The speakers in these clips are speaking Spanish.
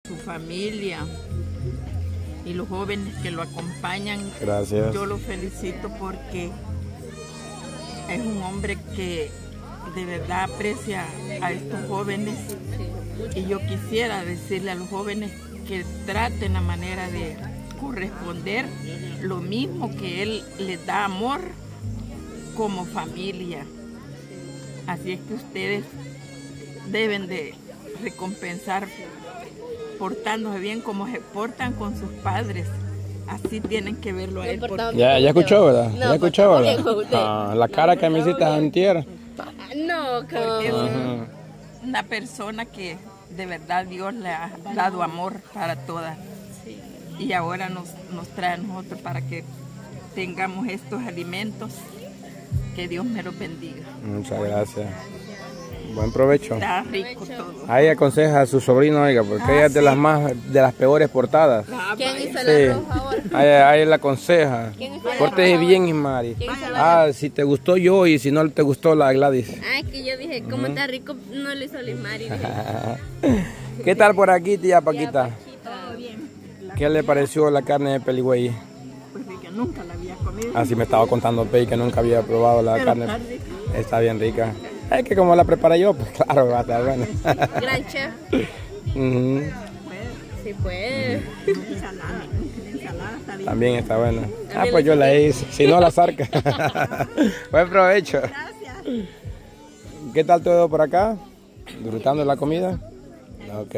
su familia y los jóvenes que lo acompañan. Gracias. Yo lo felicito porque es un hombre que de verdad aprecia a estos jóvenes, y yo quisiera decirle a los jóvenes que traten la manera de corresponder lo mismo que él les da amor como familia. Así es que ustedes deben de recompensar portándose bien como se portan con sus padres. Así tienen que verlo a él. Ya escuchó, ¿verdad? No, ya escuchó, ¿verdad? usted. La cara que me hiciste antier. No, Porque es una persona que de verdad Dios le ha dado amor para todas. Y ahora nos trae a nosotros para que tengamos estos alimentos. Que Dios me los bendiga. Muchas gracias. Buen provecho. Está rico todo. Ahí aconseja a su sobrino, oiga, porque ella es de las peores portadas. ¿Quién hizo Sí. la roja ahora? Ahí la aconseja. ¿Quién hizo la Pórtese roja bien, ahora? Ismari. ¿Quién hizo la Si te gustó yo y si no te gustó la Gladys. Ah, es que yo dije, como está rico, no lo hizo Lismari. ¿Qué tal por aquí, tía Paquita? Todo bien. ¿Qué le pareció la carne de peligüey? Pues de que nunca la había comido. Así me estaba contando Pei que nunca había probado la Pero carne. está rica. Está bien rica. Es que como la preparé yo, pues claro, va a estar buena. Gran chef. Ujú. Sí, pues. Ensalada está bien. También está buena. Pues yo la hice. Si no, la zarca. Buen provecho. Gracias. ¿Qué tal todo por acá? ¿Disfrutando de la comida? Ok.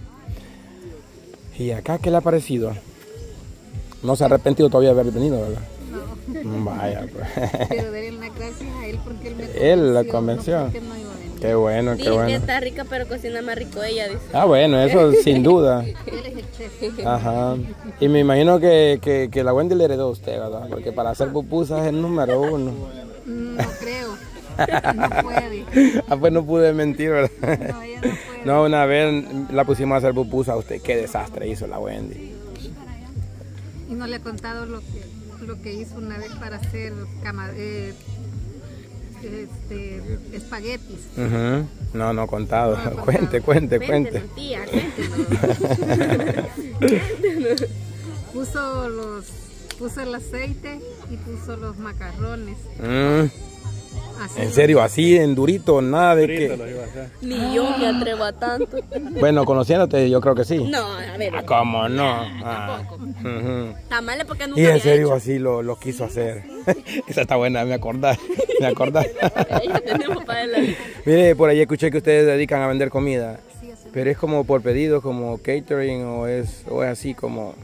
¿Y acá qué le ha parecido? No se ha arrepentido todavía de haber venido, ¿verdad? No. Vaya, pues. Pero darle las gracias a él porque él me Él la convenció. que no iba a venir. Qué bueno, qué Dije que bueno. está rica, pero cocina más rico ella, dice. Bueno, eso sin duda. Él es el chef. Ajá. Y me imagino que la Wendy le heredó a usted, ¿verdad? Porque para hacer pupusas es el número uno. No creo. No puede. Pues no pude mentir, ¿verdad? No, ella no puede. No, una vez la pusimos a hacer pupusas a usted. Qué desastre hizo la Wendy. Y no le he contado lo que hizo una vez para hacer espaguetis. Ujú. No, contado. No, contado. Cuente. Cuéntenos, tía, cuéntenos. Puso el aceite y puso los macarrones. Así. En serio, así en durito, nada de que... Ni yo me atrevo a tanto. Bueno, conociéndote, yo creo que sí. No, a ver. ¿Cómo no? Ujú. Tamales porque nunca Y en había serio hecho. así lo quiso hacer. Esa está buena, me acordás. Ya tenemos para adelante. Mire, por ahí escuché que ustedes se dedican a vender comida. Pero es como por pedido, como catering o es así como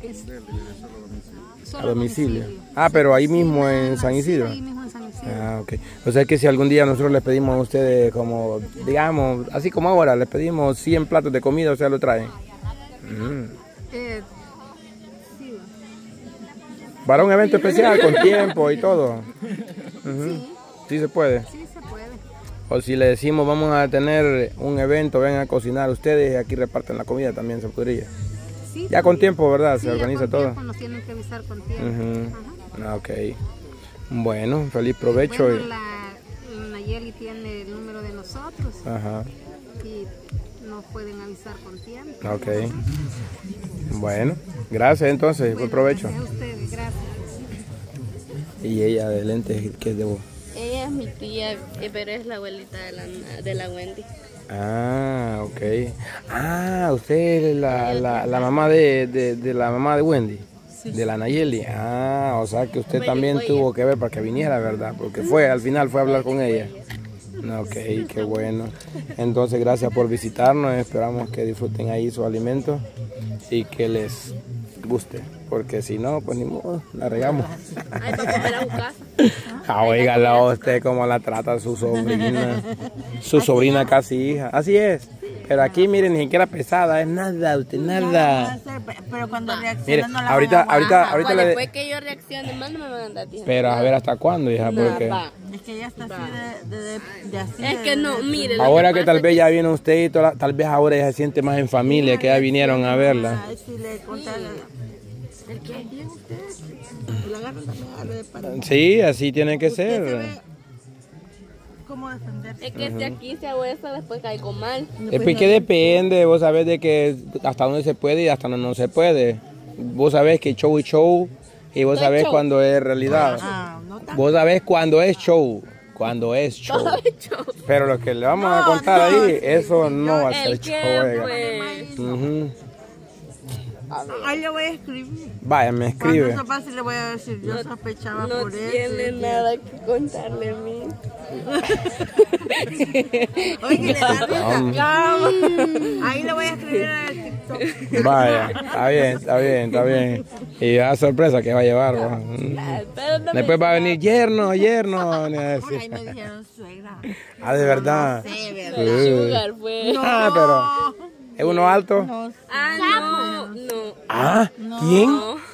a domicilio. Pero ahí mismo en San Isidro. Ahí mismo en San Isidro. Ok. O sea que si algún día nosotros les pedimos a ustedes como, digamos, así como ahora, les pedimos 100 platos de comida, o sea, lo traen. Sí. Para un evento especial, con tiempo y todo. Sí se puede. Sí se puede. O si le decimos vamos a tener un evento, vengan a cocinar ustedes y aquí reparten la comida, también se podría. Sí, Ya con tiempo, ¿verdad? sí, Se ya organiza con todo. tiempo, nos tienen que avisar con tiempo. Ajá. Ok. Bueno, feliz provecho. Bueno, la Nayeli tiene el número de nosotros Ajá. y nos pueden avisar con tiempo. Ok. Bueno, gracias entonces, buen provecho. Gracias a ustedes, gracias. Y ella de lentes, ¿qué es de vos? Ella es mi tía, pero es la abuelita de la Wendy. Ok. Usted es la mamá de la mamá de Wendy, de la Nayeli. O sea que usted también tuvo que ver para que viniera, ¿verdad? Porque al final fue a hablar con ella. Ok, qué bueno. Entonces, gracias por visitarnos. Esperamos que disfruten ahí su alimento y que les guste. Porque si no, pues ni modo, la regamos. Ay, para comer a un casa. Oígala usted cómo la trata su sobrina. Su sobrina casi hija. Así es. Pero aquí, miren, ni siquiera pesada, es nada, usted nada. Pero cuando Mire, reacciona no la ahorita Pues le... después que yo reaccione mal, no me van a andar diciendo. Pero a ver hasta cuándo, hija, porque... Es que ella está así de así. Es que no, mire. lo Ahora que pasa tal vez ya viene usted y tal vez ahora ella se siente más en familia, que ya vinieron a verla. Ay, si le contara. ¿El qué bien usted? La agarran también a lo de para. Sí, así tiene que ser. cómo defenderse. Es que si aquí se hago eso, después caigo mal. Es que depende, vos sabés de que hasta dónde se puede y hasta dónde no se puede. Vos sabés que show es show y vos sabés cuando es realidad. No tan... Vos sabés cuando es show. Cuando es show. Pero lo que le vamos a contar ahí, eso no va a ser show. Pues. Ahí le voy a escribir. Vaya, me escribe. Cuando sepa si le voy a decir, yo sospechaba No por eso. tiene nada que contarle a mí. Oye, le da risa. Ahí le voy a escribir en el TikTok. Vaya, está bien. Y la sorpresa que va a llevar. ¿Va? Pero no Después va a venir yerno. Ay, me dijeron suegra. Ah, de verdad. Sí, ¿verdad? sugar, pues. Ah, pero ¿es uno alto? No, Ah, no. Ah, ¿quién?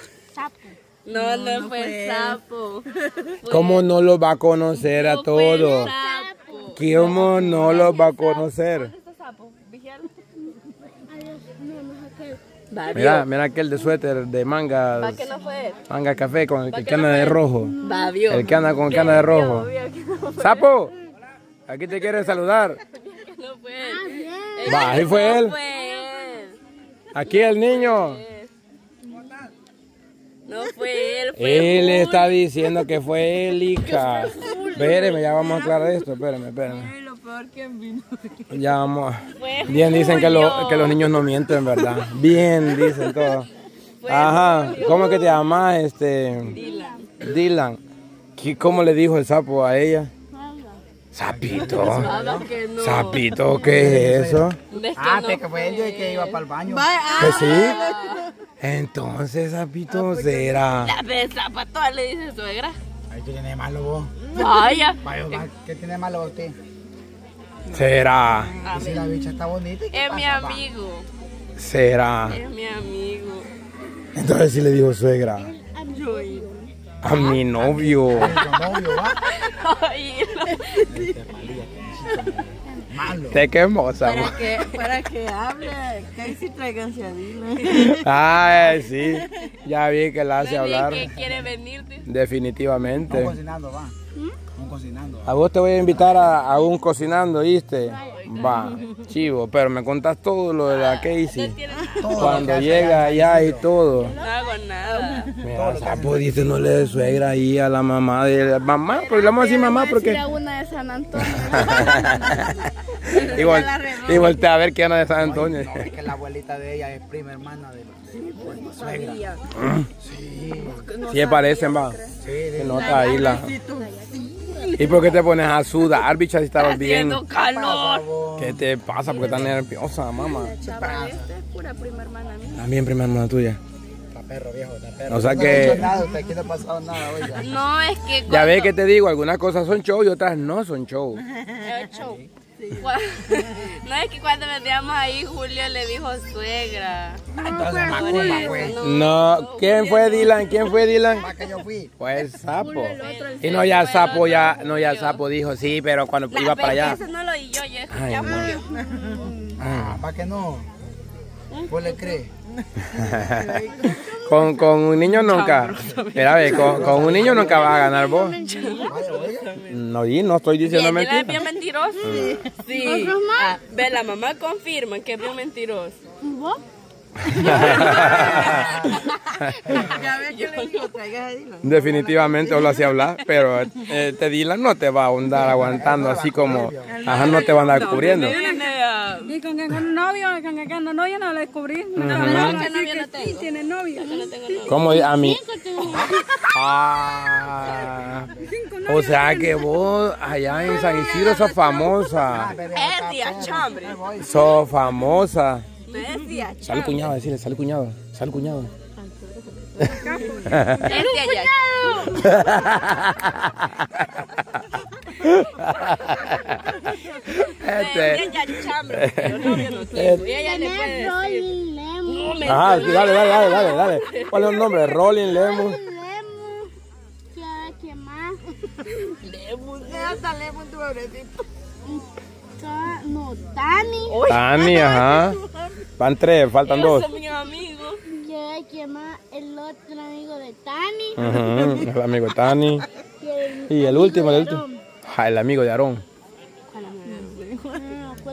No fue sapo. ¿Cómo no los va a conocer a todos? Sapo. ¿Cómo no los va a conocer? Mira aquel de suéter de manga. ¿Para qué no fue él? Manga café con el que anda de rojo. Va, vio. El que anda con el que anda de rojo. ¡Sapo! Aquí te quiere saludar. No fue él. Va, ahí fue él. No fue él. Aquí el niño. No fue él. Fue Él está diciendo que fue él, hija. Espéreme, ya vamos a aclarar esto. Espéreme. Ay, lo peor que vino. Ya vamos. Bien dicen que los niños no mienten, ¿verdad? Bien dicen todo. Ajá. ¿Cómo es que te llamas, Dylan? ¿Cómo le dijo el sapo a ella? Sapito. que no. Sapito, ¿qué es eso? Que fue él que iba para el baño. ¿Que sí? Entonces, sapito, será. La de zapato le dice suegra. Ay, ¿qué tiene de malo vos? Vaya. ¿Qué tiene de malo usted? Será. Y si la bicha está bonita, ¿qué Es pasa, mi pa? amigo. Será. Es mi amigo. Entonces sí le dijo suegra. A mi novio. Tu novio, ¿va? Ay, Malo. Te qué hermosa, amor. Para que hable, que sí tráiganse a Dylan. Ay, sí. Ya vi que la hace hablar. que quiere venirte. Definitivamente. Vamos cocinando, va. Vamos cocinando. A vos te voy a invitar a un cocinando, ¿viste? Va, chivo, pero me contás todo lo de la Casey. Cuando llega allá y todo. No hago nada. Mira, sapo dice no le dé suegra ahí a la mamá de la mamá, porque le vamos a decir mamá porque. A una de San Antonio. y voltea a ver quién es de San Antonio. No, es que la abuelita de ella es prima hermana de la suegra. Sí. Sí, se parecen, va. Sí, Se nota ahí la. ¿Y por qué te pones a sudar, bicha, si estabas bien? Haciendo calor. ¿Qué te pasa? ¿Por qué estás nerviosa, mamá? Esta es pura prima hermana mía. También prima hermana tuya. Está perro, viejo, está perro. O sea No que- ha dicho nada, usted aquí no ha pasado nada, oiga. No, es que Ya ves que te digo, algunas cosas son show y otras no son show. show. No, es que cuando vendíamos ahí, Julio le dijo suegra. Entonces, macumba, pues. No, ¿quién fue Dylan? ¿Quién fue Dylan? Más que yo fui. Fue el sapo. Y no, ya sapo, ya sapo dijo, sí, pero cuando iba para allá. Eso no lo oí yo escuché Ay, a no. Julio. ¿Para que no? ¿Vos le crees? Con un niño nunca. Mira, ve, con un niño nunca vas a ganar vos. No, y no estoy diciendo ¿Él es mentira. bien mentiroso? Sí. Ve, la mamá confirma que es bien mentiroso. ¿Vos? Ya ves que le digo, traigas a Dylan. Definitivamente os lo hacía hablar, pero te Dylan no te va a andar aguantando así como, ajá, no te va a andar cubriendo. Y con que con novio no lo descubrí. ¿Qué novio no tengo? Tiene novio. Yo no tengo novio. ¿Cómo a mí? Ah, o sea que vos allá en San Isidro sos famosa. Es tía chambre. Sos famosa. No es tía chambre. Sal cuñado, decirle, sal cuñado. Sal cuñado. Es tía Es tía chambre. Pero novio no tengo. Y ella le puede decir. Rolling Lemus. Ajá, sí, dale. ¿Cuál es el nombre? Rolling Lemus. Lemus. ¿Qué más? Hasta Lemon, tu pobrecito. No, Tani. Tani, ajá. Van tres, faltan dos. Son mis amigos. ¿Qué más? El otro amigo de Tani. Ajá, el amigo Tani. Y el último. Ah, el amigo de Aarón.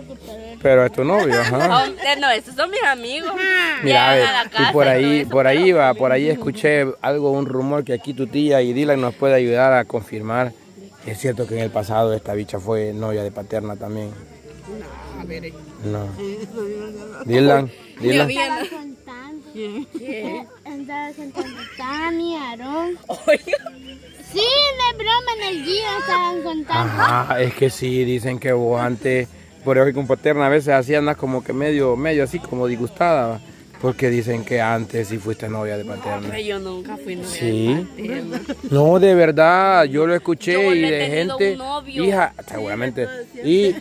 Pero es tu novio, ajá. No, esos son mis amigos. Mira, a ver, Llegan a la casa y por ahí todo eso. por ahí escuché algo, un rumor que aquí tu tía y Dylan nos puede ayudar a confirmar. Es cierto que en el pasado esta bicha fue novia de Paterna también. No. Dylan. Estaba contando. Andaba contando Tami, Aarón. Sí, de broma en el guía estaban contando. Ajá, es que sí, dicen que vos antes, por eso que con Paterna a veces así andas como que medio así como disgustada, ¿va? Porque dicen que antes sí fuiste novia de Paterna. Pero yo nunca fui novia Sí. de Paterna. No, de verdad, yo lo escuché Yo y no he de tenido gente, un novio. hija, seguramente, y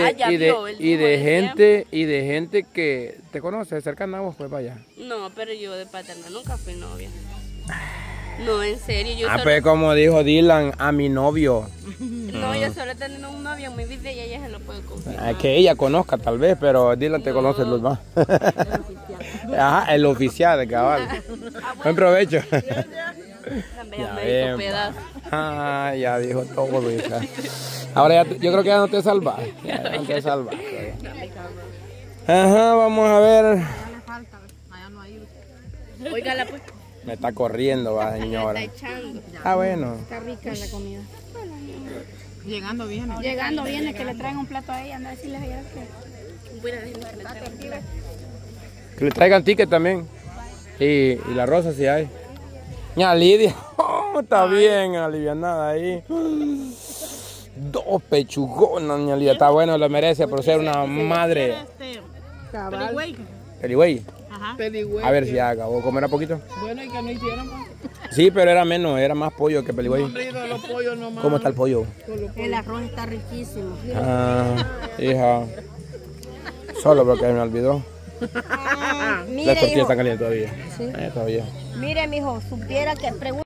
de gente que te conoce, cercana a vos, pues vaya. No, pero yo de Paterna nunca fui novia. No, en serio, yo solo... Pues como dijo Dylan, a mi novio. No, yo solo he tenido un novio en mi vida y ella se lo puede confirmar. Que ella conozca tal vez, pero Dylan te conoce los más. Ajá, el oficial, cabal. Buen provecho. También Ya me ven, dijo pedazo. Ah, ya dijo todo, hija. Ahora ya, yo creo que ya no te salvas. Ya no te salvas. Ajá, vamos a ver. Óigala pues. Me está corriendo, va, señora. Está echando. Ah, bueno. Está rica la comida. Llegando viene. Llegando viene que le traen un plato a ella, anda a decirles a ella que... Voy a decirle que le traigan. Que le traigan ticket también. Y la rosa si hay. Ya, Lidia. Oh, está bien, alivianada ahí. 2 pechugonas, ña Lidia. Está bueno, lo merece por ser una madre. Peligüey. A ver si haga. ¿O comerá poquito? Bueno, y que no hicieron. Sí, pero era menos, era más pollo que peligüey. Los pollos nomás. ¿Cómo está el pollo? El arroz está riquísimo. Ah, hija. Solo porque me olvidó. Las Mire, tortillas hijo. están calientes todavía. Todavía. Mire, mijo, supiera que pregunta.